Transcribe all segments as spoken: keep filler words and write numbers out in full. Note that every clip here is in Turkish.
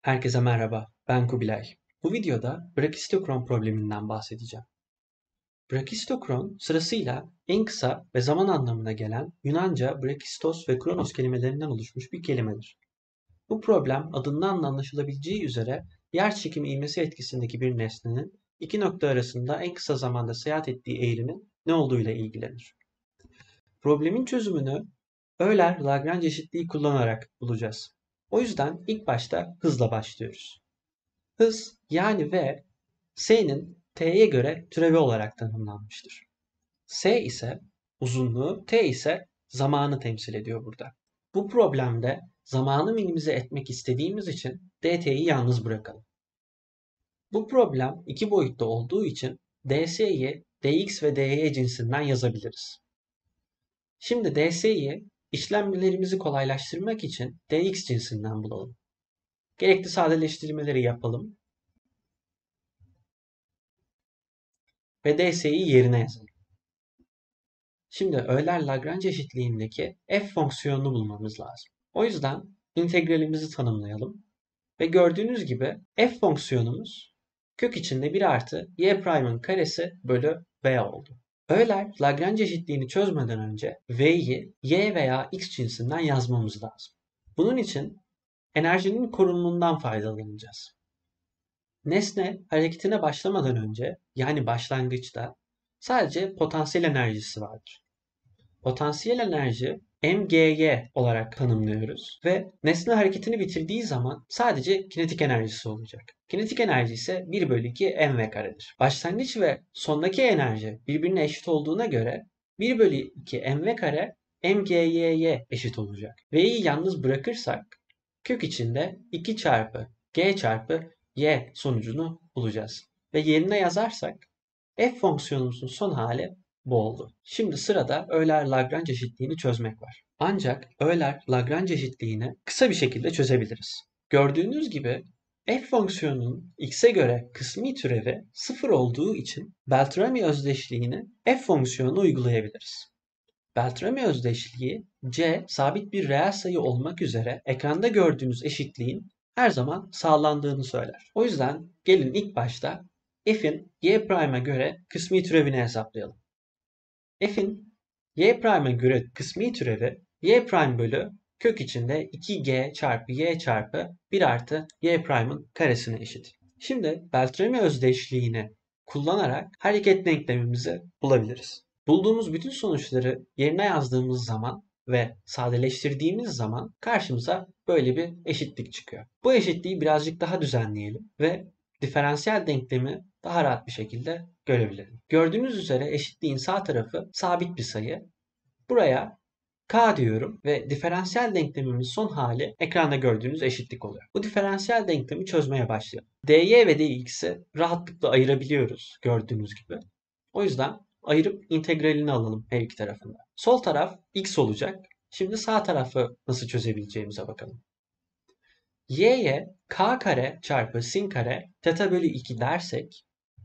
Herkese merhaba, ben Kubilay. Bu videoda brakistokron probleminden bahsedeceğim. Brakistokron sırasıyla en kısa ve zaman anlamına gelen Yunanca brakistos ve kronos kelimelerinden oluşmuş bir kelimedir. Bu problem adından da anlaşılabileceği üzere yerçekimi ivmesi etkisindeki bir nesnenin iki nokta arasında en kısa zamanda seyahat ettiği eğrimin ne olduğuyla ilgilenir. Problemin çözümünü Euler-Lagrange eşitliği kullanarak bulacağız. O yüzden ilk başta hızla başlıyoruz. Hız yani v, s'nin t'ye göre türevi olarak tanımlanmıştır. S ise uzunluğu, t ise zamanı temsil ediyor burada. Bu problemde zamanı minimize etmek istediğimiz için dt'yi yalnız bırakalım. Bu problem iki boyutlu olduğu için ds'yi dx ve dy cinsinden yazabiliriz. Şimdi ds'yi işlemlerimizi kolaylaştırmak için dx cinsinden bulalım. Gerekli sadeleştirmeleri yapalım ve ds'yi yerine yazalım. Şimdi Euler-Lagrange eşitliğindeki f fonksiyonunu bulmamız lazım. O yüzden integralimizi tanımlayalım. Ve gördüğünüz gibi f fonksiyonumuz kök içinde bir artı y prime'ın karesi bölü v oldu. Euler-Lagrange eşitliğini çözmeden önce v'yi y veya x cinsinden yazmamız lazım. Bunun için enerjinin korunumundan faydalanacağız. Nesne hareketine başlamadan önce, yani başlangıçta, sadece potansiyel enerjisi vardır. Potansiyel enerji mgy olarak tanımlıyoruz ve nesne hareketini bitirdiği zaman sadece kinetik enerjisi olacak. Kinetik enerji ise bir bölü iki mv karedir. Başlangıç ve sondaki enerji birbirine eşit olduğuna göre bir bölü iki mv kare mgy'ye eşit olacak. V'yi yalnız bırakırsak kök içinde iki çarpı g çarpı y sonucunu bulacağız. Ve yerine yazarsak f fonksiyonumuzun son hali bu oldu. Şimdi sırada Euler-Lagrange eşitliğini çözmek var. Ancak Euler-Lagrange eşitliğini kısa bir şekilde çözebiliriz. Gördüğünüz gibi f fonksiyonunun x'e göre kısmi türevi sıfır olduğu için Beltrami özdeşliğini f fonksiyonuna uygulayabiliriz. Beltrami özdeşliği c sabit bir reel sayı olmak üzere ekranda gördüğünüz eşitliğin her zaman sağlandığını söyler. O yüzden gelin ilk başta f'in y prime'a göre kısmi türevini hesaplayalım. F'in y prime'a göre kısmi türevi y prime bölü kök içinde iki g çarpı y çarpı bir artı y prime'ın karesine eşit. Şimdi Beltrami özdeşliğini kullanarak hareket denklemimizi bulabiliriz. Bulduğumuz bütün sonuçları yerine yazdığımız zaman ve sadeleştirdiğimiz zaman karşımıza böyle bir eşitlik çıkıyor. Bu eşitliği birazcık daha düzenleyelim ve diferansiyel denklemi daha rahat bir şekilde görebilirim. Gördüğünüz üzere eşitliğin sağ tarafı sabit bir sayı. Buraya k diyorum ve diferansiyel denklemimin son hali ekranda gördüğünüz eşitlik oluyor. Bu diferansiyel denklemi çözmeye başlayalım. dy ve dx'i rahatlıkla ayırabiliyoruz gördüğünüz gibi. O yüzden ayırıp integralini alalım her iki tarafında. Sol taraf x olacak. Şimdi sağ tarafı nasıl çözebileceğimize bakalım. Y'ye k kare çarpı sin kare teta bölü iki dersek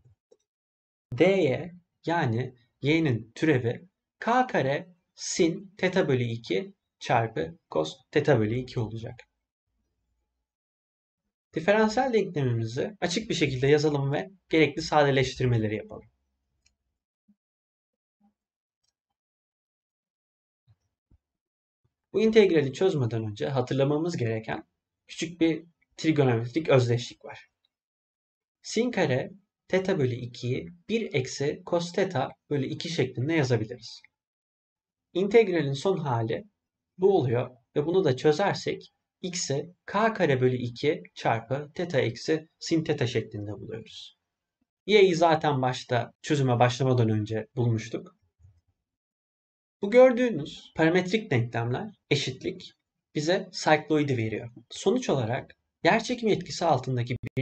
D'ye yani y'nin türevi k kare sin teta bölü iki çarpı cos teta bölü iki olacak. Diferansiyel denklemimizi açık bir şekilde yazalım ve gerekli sadeleştirmeleri yapalım. Bu integrali çözmeden önce hatırlamamız gereken küçük bir trigonometrik özdeşlik var. Sin kare teta bölü ikiyi bir eksi cos teta bölü iki şeklinde yazabiliriz. İntegralin son hali bu oluyor ve bunu da çözersek x'i k kare bölü iki çarpı teta eksi sin teta şeklinde buluyoruz. Y'yi zaten başta çözüme başlamadan önce bulmuştuk. Bu gördüğünüz parametrik denklemler eşitlik bize sikloidi veriyor. Sonuç olarak yerçekimi etkisi altındaki bir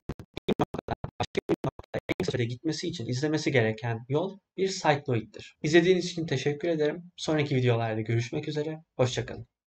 en kısa sürede gitmesi için izlemesi gereken yol bir sikloiddir. İzlediğiniz için teşekkür ederim. Sonraki videolarda görüşmek üzere. Hoşça kalın.